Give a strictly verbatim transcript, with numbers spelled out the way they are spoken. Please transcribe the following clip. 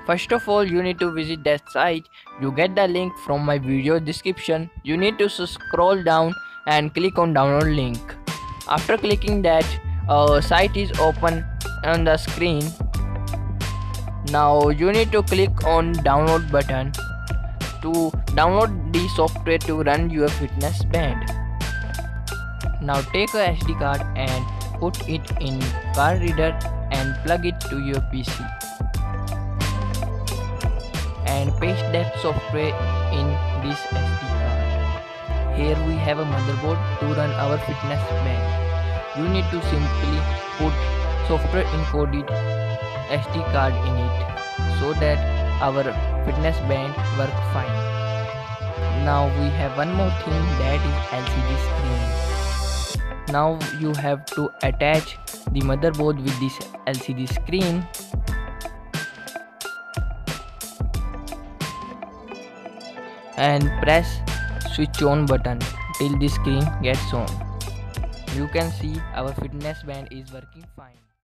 First of all, you need to visit that site. You get the link from my video description. You need to scroll down and click on download link. After clicking that, a site is open on the screen. Now you need to click on download button to download the software to run your fitness band. Now take a S D card and put it in card reader and plug it to your P C. And paste that software in this S D card. Here we have a motherboard to run our fitness band. You need to simply put software encoded S D card in it so that our fitness band work fine. Now we have one more thing, that is L C D screen. Now you have to attach the motherboard with this L C D screen. And press switch on button till the screen gets on. You can see our fitness band is working fine.